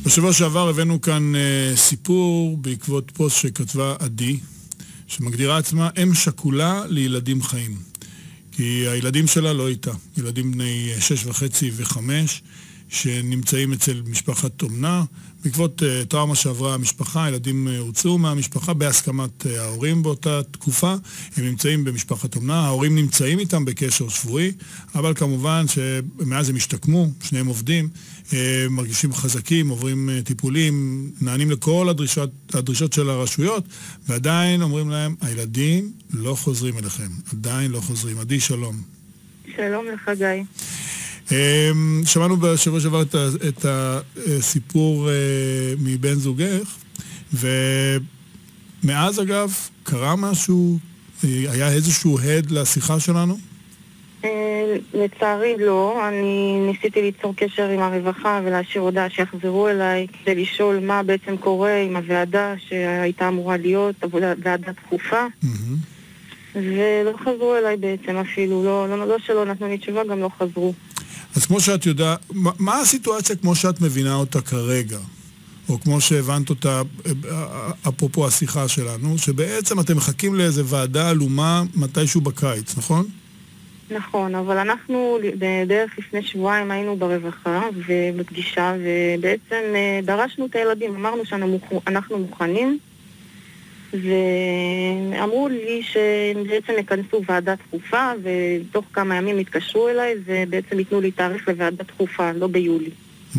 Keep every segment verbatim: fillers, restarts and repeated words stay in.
בשבוע שעבר הבאנו כאן uh, סיפור בעקבות פוסט שכתבה עדי, שמגדירה עצמה אם שכולה לילדים חיים. כי הילדים שלה לא איתה, ילדים בני שש וחצי וחמש, שנמצאים אצל משפחת אומנה. בעקבות uh, טראומה שעברה המשפחה, ילדים uh, הוצאו מהמשפחה בהסכמת uh, ההורים באותה תקופה. הם נמצאים במשפחת אומנה, ההורים נמצאים איתם בקשר שבועי, אבל כמובן שמאז הם השתקמו, שניהם עובדים, uh, מרגישים חזקים, עוברים uh, טיפולים, נענים לכל הדרישות, הדרישות של הרשויות, ועדיין אומרים להם, הילדים לא חוזרים אליכם, עדיין לא חוזרים. עדי, שלום. שלום לך, גיא. שמענו בשבוע שעבר את הסיפור מבן זוגך, ומאז אגב קרה משהו, היה איזשהו הד לשיחה שלנו? לצערי לא, אני ניסיתי ליצור קשר עם הרווחה ולהשאיר הודעה שיחזרו אליי כדי לשאול מה בעצם קורה עם הוועדה שהייתה אמורה להיות, ועדה דחופה. ולא חזרו אליי בעצם אפילו, לא, לא, לא שלא נתנו לי תשובה, גם לא חזרו. אז כמו שאת יודעת, מה הסיטואציה כמו שאת מבינה אותה כרגע? או כמו שהבנת אותה, אפרופו השיחה שלנו, שבעצם אתם מחכים לאיזה ועדה אלומה מתישהו בקיץ, נכון? נכון, אבל אנחנו בדרך לפני שבועיים היינו ברווחה ובפגישה, ובעצם דרשנו את הילדים, אמרנו שאנחנו מוכנים, ואמרו לי שהם בעצם יכנסו ועדה דחופה, ותוך כמה ימים התקשרו אליי, ובעצם ייתנו לי תאריך לוועדה דחופה, לא ביולי.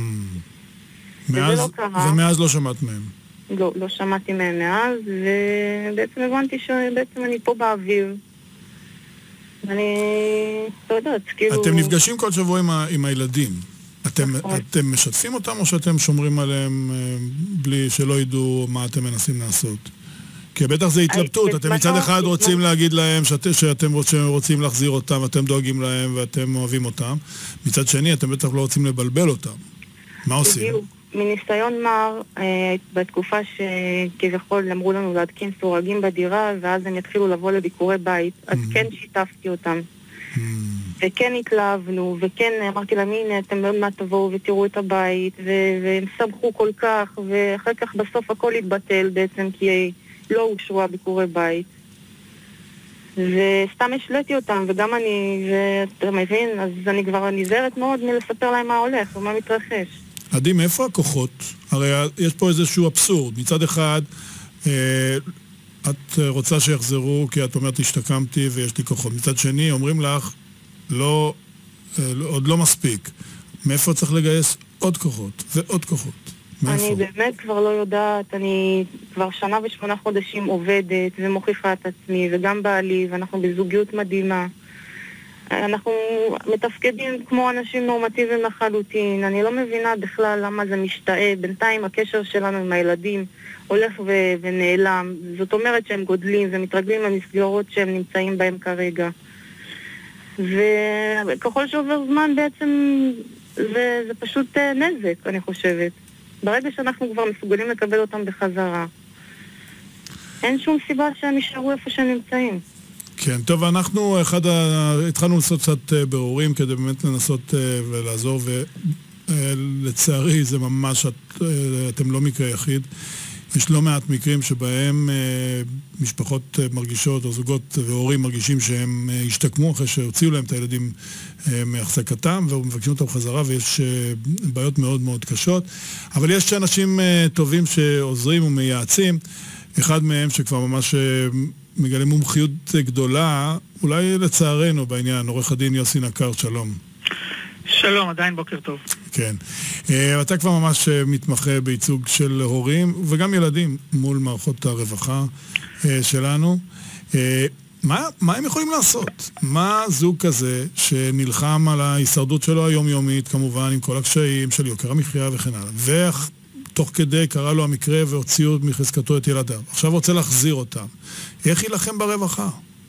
מאז, ומאז לא שמעת מהם? לא, לא שמעתי מהם מאז, ובעצם הבנתי שבעצם אני פה באוויר. אני לא יודעת, כאילו... אתם נפגשים כל שבוע עם, ה... עם הילדים. אתם, אתם משתפים אותם או שאתם שומרים עליהם בלי שלא ידעו מה אתם מנסים לעשות? כי בטח זה התלבטות, אתם מצד אחד רוצים להגיד להם שאתם רוצים להחזיר אותם, אתם דואגים להם ואתם אוהבים אותם, מצד שני אתם בטח לא רוצים לבלבל אותם. מה עושים? מניסיון מר, בתקופה שכביכול אמרו לנו להתקין סורגים בדירה, ואז הם יתחילו לבוא לביקורי בית, אז כן שיתפתי אותם. וכן התלהבנו, וכן אמרתי להם, הנה, אתם עוד מעט תבואו ותראו את הבית, והם סמכו כל כך, ואחר כך בסוף הכל התבטל בעצם, כי לא אושרו הביקורי בית. וסתם השלטתי אותם, וגם אני, ואתה מבין, אז אני כבר נזהרת מאוד מלספר להם מה הולך ומה מתרחש. עדי, מאיפה הכוחות? הרי יש פה איזשהו אבסורד. מצד אחד, אה, את רוצה שיחזרו, כי את אומרת, השתקמתי ויש לי כוחות. מצד שני, אומרים לך, לא, אה, עוד לא מספיק. מאיפה צריך לגייס עוד כוחות ועוד כוחות? מאיפה? אני באמת כבר לא יודעת, אני כבר שנה ושמונה חודשים עובדת ומוכיחה את עצמי, וגם בעלי, ואנחנו בזוגיות מדהימה. אנחנו מתפקדים כמו אנשים נורמטיביים לחלוטין. אני לא מבינה בכלל למה זה משתאה. בינתיים הקשר שלנו עם הילדים הולך ו- ונעלם. זאת אומרת שהם גודלים ומתרגלים למסגרות שהם נמצאים בהם כרגע. וככל שעובר זמן בעצם זה, זה פשוט נזק, אני חושבת. ברגע שאנחנו כבר מסוגלים לקבל אותם בחזרה, אין שום סיבה שהם יישארו איפה שהם נמצאים. כן, טוב, אנחנו אחד ה... התחלנו לעשות קצת בירורים כדי באמת לנסות ולעזור, ולצערי זה ממש, את, אתם לא מקרה יחיד. יש לא מעט מקרים שבהם משפחות מרגישות, או זוגות והורים מרגישים שהם השתקמו אחרי שהוציאו להם את הילדים מהחזקתם, ומבקשים אותם חזרה, ויש בעיות מאוד מאוד קשות. אבל יש אנשים טובים שעוזרים ומייעצים, אחד מהם שכבר ממש מגלה מומחיות גדולה, אולי לצערנו בעניין, עורך הדין יוסי נקר, שלום. שלום, עדיין בוקר טוב. כן. אתה כבר ממש מתמחה בייצוג של הורים וגם ילדים מול מערכות הרווחה שלנו. מה, מה הם יכולים לעשות? מה זוג כזה שנלחם על ההישרדות שלו היומיומית, כמובן עם כל הקשיים של יוקר המחיה וכן הלאה, ותוך כדי קרא לו המקרה והוציאו מחזקתו את ילדיו. עכשיו רוצה להחזיר אותם. איך ילחם ברווחה?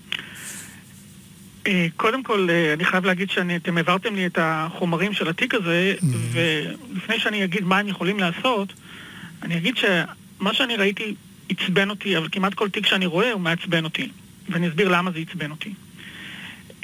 קודם כל, אני חייב להגיד שאתם העברתם לי את החומרים של התיק הזה, ולפני שאני אגיד מה הם יכולים לעשות, אני אגיד שמה שאני ראיתי עצבן אותי, אבל כמעט כל תיק שאני רואה הוא מעצבן אותי, ואני אסביר למה זה עצבן אותי.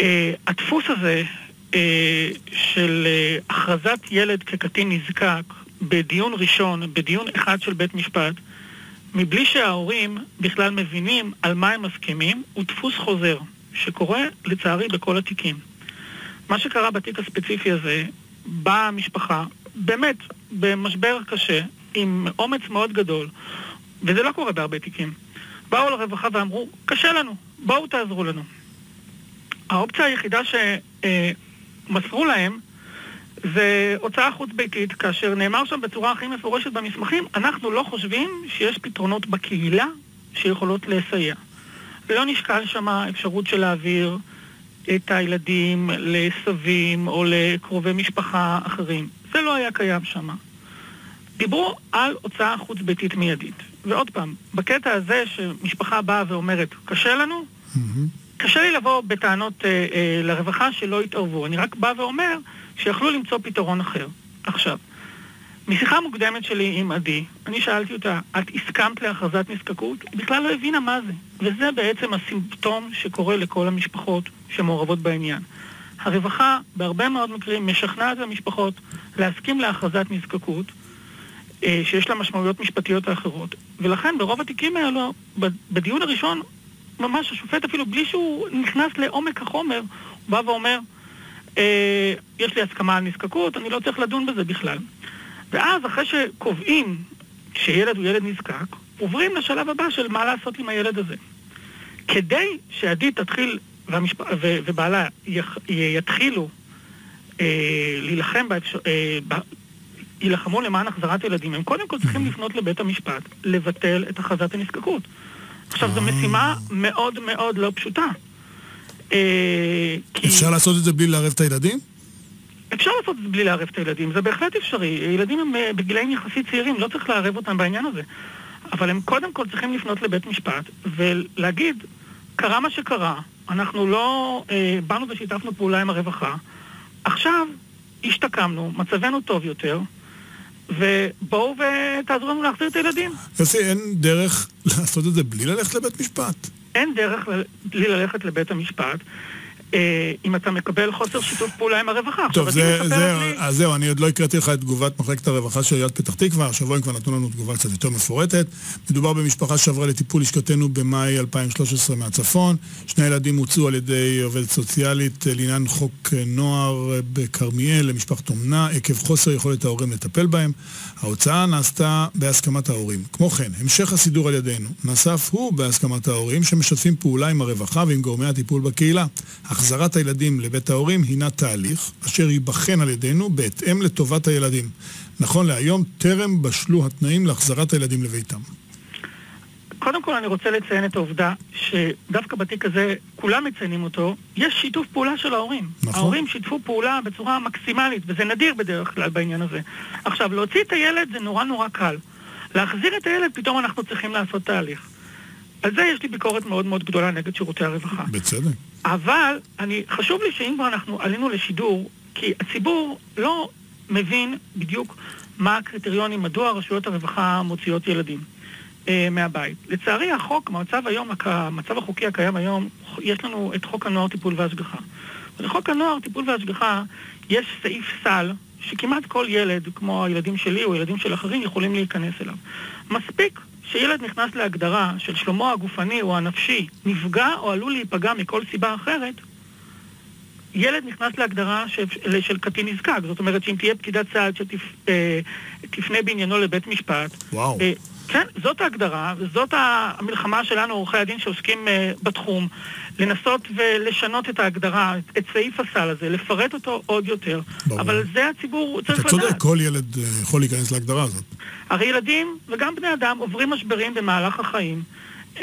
הדפוס הזה של הכרזת ילד כקטין נזקק בדיון ראשון, בדיון אחד של בית משפט, מבלי שההורים בכלל מבינים על מה הם מסכימים, הוא דפוס חוזר, שקורה לצערי בכל התיקים. מה שקרה בתיק הספציפי הזה, באה המשפחה, באמת, במשבר קשה, עם אומץ מאוד גדול, וזה לא קורה בהרבה תיקים. באו לרווחה ואמרו, קשה לנו, בואו תעזרו לנו. האופציה היחידה שמסרו להם, זה הוצאה חוץ ביתית, כאשר נאמר שם בצורה הכי מפורשת במסמכים, אנחנו לא חושבים שיש פתרונות בקהילה שיכולות לסייע. לא נשקל שם אפשרות של להעביר את הילדים לסבים או לקרובי משפחה אחרים. זה לא היה קיים שם. דיברו על הוצאה חוץ ביתית מיידית. ועוד פעם, בקטע הזה שמשפחה באה ואומרת, קשה לנו, mm-hmm. קשה לי לבוא בטענות אה, אה, לרווחה שלא יתערבו. אני רק בא ואומר שיכלו למצוא פתרון אחר. עכשיו, משיחה מוקדמת שלי עם עדי, אני שאלתי אותה, את הסכמת להכרזת נזקקות? היא בכלל לא הבינה מה זה. וזה בעצם הסימפטום שקורה לכל המשפחות שמעורבות בעניין. הרווחה, בהרבה מאוד מקרים, משכנעת את המשפחות להסכים להכרזת נזקקות, אה, שיש לה משמעויות משפטיות האחרות. ולכן ברוב התיקים האלו, בדיון הראשון, ממש השופט אפילו בלי שהוא נכנס לעומק החומר, הוא בא ואומר, אה, יש לי הסכמה על נזקקות, אני לא צריך לדון בזה בכלל. ואז אחרי שקובעים שילד הוא ילד נזקק, עוברים לשלב הבא של מה לעשות עם הילד הזה. כדי שעדי תתחיל והמשפ... ו... ובעלה יח... יתחילו אה, להילחם באפשר... אה, ב... ילחמו למען החזרת ילדים, הם קודם כל צריכים לפנות לבית המשפט, לבטל את הכרזת הנזקקות. עכשיו, זו משימה מאוד מאוד לא פשוטה. אפשר לעשות את זה בלי לערב את הילדים? אפשר לעשות את זה בלי לערב את הילדים, זה בהחלט אפשרי. ילדים הם בגילאים יחסית צעירים, לא צריך לערב אותם בעניין הזה. אבל הם קודם כל צריכים לפנות לבית משפט ולהגיד, קרה מה שקרה, אנחנו לא באנו ושיתפנו פעולה עם הרווחה, עכשיו השתקמנו, מצבנו טוב יותר, ובואו ותעזרו לנו להחזיר את הילדים. יוסי, אין דרך לעשות את זה בלי ללכת לבית משפט? אין דרך בלי ללכת לבית המשפט, אם אתה מקבל חוסר שיתוף פעולה עם הרווחה. טוב, אז זהו, אני עוד לא הקראתי לך את תגובת מחלקת הרווחה של עיריית פתח תקווה, השבוע הם כבר נתנו לנו תגובה קצת יותר מפורטת. מדובר במשפחה שעברה לטיפול לשכתנו במאי אלפיים ושלוש עשרה מהצפון. שני ילדים הוצאו על ידי עובדת סוציאלית לעניין חוק נוער בכרמיאל למשפחת אומנה, עקב חוסר יכולת ההורים לטפל בהם. ההוצאה נעשתה בהסכמת ההורים. כמו כן, המשך הסידור על ידינו נאסף הוא בהסכמת ההורים שמשתפים פעולה עם הרווחה ועם גורמי הטיפול בקהילה. החזרת הילדים לבית ההורים הינה תהליך אשר ייבחן על ידינו בהתאם לטובת הילדים. נכון להיום, טרם בשלו התנאים להחזרת הילדים לביתם. קודם כל אני רוצה לציין את העובדה שדווקא בתיק הזה, כולם מציינים אותו, יש שיתוף פעולה של ההורים. נכון. ההורים שיתפו פעולה בצורה מקסימלית, וזה נדיר בדרך כלל בעניין הזה. עכשיו, להוציא את הילד זה נורא נורא קל. להחזיר את הילד, פתאום אנחנו צריכים לעשות תהליך. על זה יש לי ביקורת מאוד מאוד גדולה נגד שירותי הרווחה. בצדק. אבל אני, חשוב לי שאם כבר אנחנו עלינו לשידור, כי הציבור לא מבין בדיוק מה הקריטריונים, מדוע רשויות הרווחה מוציאות ילדים אה, מהבית. לצערי החוק, המצב היום, המצב החוקי הקיים היום, יש לנו את חוק הנוער טיפול והשגחה. ולחוק הנוער טיפול והשגחה יש סעיף סל שכמעט כל ילד, כמו הילדים שלי או ילדים של אחרים, יכולים להיכנס אליו. מספיק שילד נכנס להגדרה של שלומו הגופני או הנפשי, נפגע או עלול להיפגע מכל סיבה אחרת, ילד נכנס להגדרה של, של קטין נזקק. זאת אומרת שאם תהיה פקידת סעד שתפנה בעניינו לבית משפט, וואו. כן, זאת ההגדרה, וזאת המלחמה שלנו, עורכי הדין שעוסקים uh, בתחום, לנסות ולשנות את ההגדרה, את סעיף הסל הזה, לפרט אותו עוד יותר. ברור. אבל זה הציבור צריך לדעת. אתה צודק, כל ילד uh, יכול להיכנס להגדרה הזאת. הרי ילדים וגם בני אדם עוברים משברים במהלך החיים. Uh,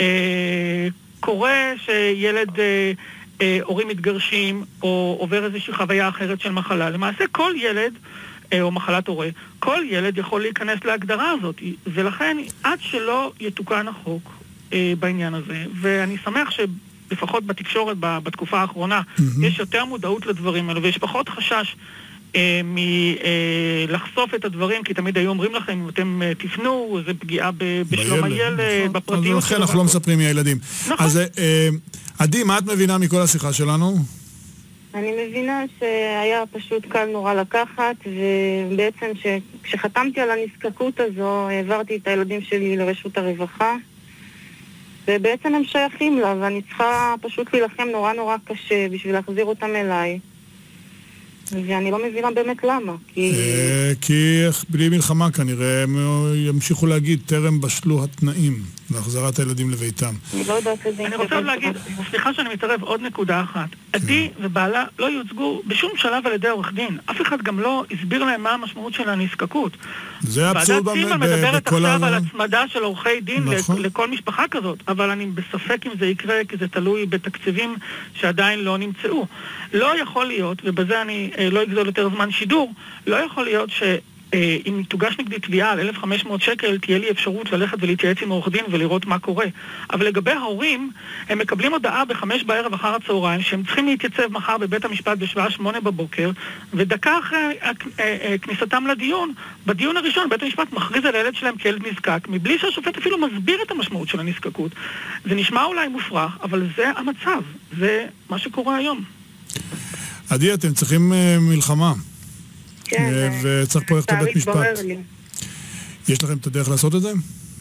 קורה שילד, uh, uh, הורים מתגרשים, או עובר איזושהי חוויה אחרת של מחלה. למעשה כל ילד, או מחלת הורה, כל ילד יכול להיכנס להגדרה הזאת, ולכן עד שלא יתוקן החוק אה, בעניין הזה, ואני שמח שלפחות בתקשורת בתקופה האחרונה mm-hmm. יש יותר מודעות לדברים האלה, ויש פחות חשש אה, מלחשוף אה, את הדברים, כי תמיד היו אומרים לכם, אם אתם אה, תפנו, זה פגיעה ב- בשלום הילד, נכון. בפרטיות. אז לכן אנחנו לא מספרים מהילדים. נכון. אז אה, עדי, מה את מבינה מכל השיחה שלנו? אני מבינה שהיה פשוט קל נורא לקחת, ובעצם כשחתמתי על הנזקקות הזו, העברתי את הילדים שלי לרשות הרווחה, ובעצם הם שייכים לה, ואני צריכה פשוט להילחם נורא נורא קשה בשביל להחזיר אותם אליי. ואני לא מבינה באמת למה, כי... כי בלי מלחמה כנראה הם ימשיכו להגיד, טרם בשלו התנאים להחזרת הילדים לביתם. אני לא יודעת איזה... אני רוצה להגיד, סליחה שאני מתערב, עוד נקודה אחת. עדי ובעלה לא יוצגו בשום שלב על ידי עורך דין. אף אחד גם לא הסביר להם מה המשמעות של הנזקקות. זה אבסורד בכל... ועדת צימל מדברת עכשיו על הצמדה של עורכי דין לכל משפחה כזאת, אבל אני בספק אם זה יקרה, כי זה תלוי בתקציבים שעדיין לא נמצאו. לא יכול להיות, ובזה אני לא אגזול יותר זמן שידור, לא יכול להיות שאם תוגש נגדי תביעה על אלף וחמש מאות שקל, תהיה לי אפשרות ללכת ולהתייעץ עם עורך דין ולראות מה קורה. אבל לגבי ההורים, הם מקבלים הודעה בחמש בערב אחר הצהריים, שהם צריכים להתייצב מחר בבית המשפט בשעה שמונה בבוקר, ודקה אחרי כניסתם לדיון, בדיון הראשון בית המשפט מכריז על הילד שלהם כילד נזקק, מבלי שהשופט אפילו מסביר את המשמעות של הנזקקות. זה נשמע אולי מופרך, אבל זה המצב, זה מה שקורה היום. עדי, אתם צריכים מלחמה. כן. וצריך פה ללכת לבית משפט. יש לכם את הדרך לעשות את זה?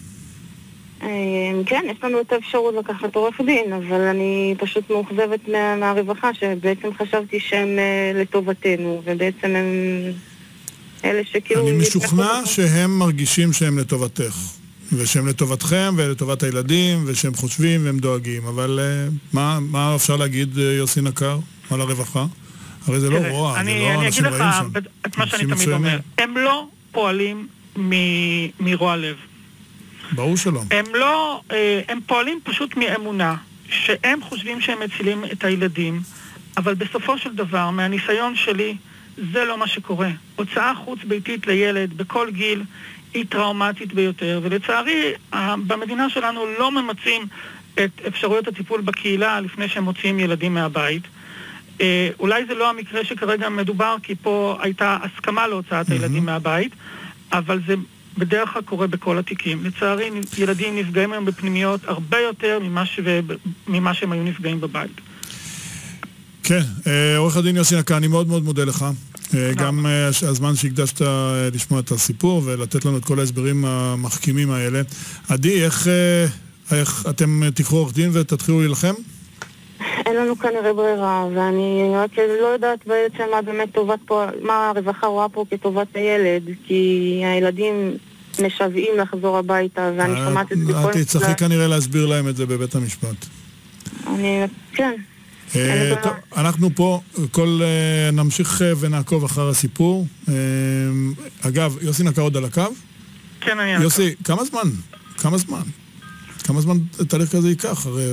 כן, יש לנו את האפשרות לקחת עורך דין, אבל אני פשוט מאוכזבת מהרווחה, שבעצם חשבתי שהם לטובתנו, ובעצם הם אלה שכאילו... אני משוכנע שהם מרגישים שהם לטובתך, ושהם לטובתכם ולטובת הילדים, ושהם חושבים והם דואגים, אבל מה, מה אפשר להגיד, יוסי נקר, על הרווחה? הרי זה לא רוע, זה לא אנשים רעים שם. אני אגיד לך את מה שאני תמיד אומר. הם לא פועלים מרוע לב. ברור שלא. הם לא, הם פועלים פשוט מאמונה, שהם חושבים שהם מצילים את הילדים, אבל בסופו של דבר, מהניסיון שלי, זה לא מה שקורה. הוצאה חוץ ביתית לילד בכל גיל היא טראומטית ביותר, ולצערי, במדינה שלנו לא ממצים את אפשרויות הטיפול בקהילה לפני שהם מוציאים ילדים מהבית. אה, אולי זה לא המקרה שכרגע מדובר, כי פה הייתה הסכמה להוצאת הילדים מהבית, אבל זה בדרך כלל קורה בכל התיקים. לצערי, ילדים נפגעים היום בפנימיות הרבה יותר ממה, ש... ממה שהם היו נפגעים בבית. כן, עורך הדין יוסי נקר, אני מאוד מאוד מודה לך. גם הזמן שהקדשת לשמוע את הסיפור ולתת לנו את כל ההסברים המחכימים האלה. עדי, איך, איך אתם תיקחו עורך דין ותתחילו להילחם? אין לנו כנראה ברירה, ואני רק לא יודעת בעצם מה באמת טובת פה, מה הרווחה רואה פה כטובת הילד, כי הילדים משוועים לחזור הביתה, ואני שומעת את זה כל... את תצטרכי כנראה להסביר להם את זה בבית המשפט. אני... כן. טוב, אנחנו פה, כל נמשיך ונעקוב אחר הסיפור. אגב, יוסי נקר עוד על הקו? כן, אני על הקו. יוסי, כמה זמן? כמה זמן? כמה זמן תהליך כזה ייקח? הרי...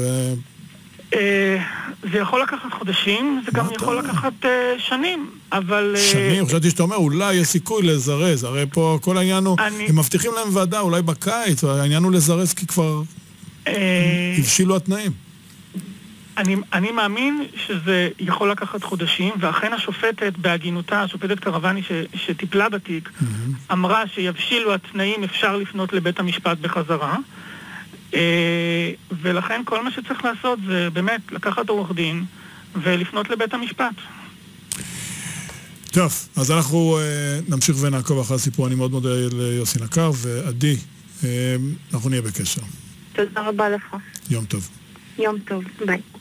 זה יכול לקחת חודשים, זה גם יכול לקחת שנים, אבל... שנים? חשבתי שאתה אומר, אולי יש סיכוי לזרז, הרי פה כל העניין הוא, הם מבטיחים להם ועדה, אולי בקיץ, העניין הוא לזרז כי כבר הבשילו התנאים. אני, אני מאמין שזה יכול לקחת חודשים, ואכן השופטת בהגינותה, השופטת קרווני ש, שטיפלה בתיק, mm-hmm. אמרה שיבשילו התנאים, אפשר לפנות לבית המשפט בחזרה, אה, ולכן כל מה שצריך לעשות זה באמת לקחת עורך דין ולפנות לבית המשפט. טוב, אז אנחנו אה, נמשיך ונעקוב אחרי הסיפור. אני מאוד מודה ליוסי נקר, ועדי, אה, אנחנו נהיה בקשר. תודה רבה לך. יום טוב. יום טוב, ביי.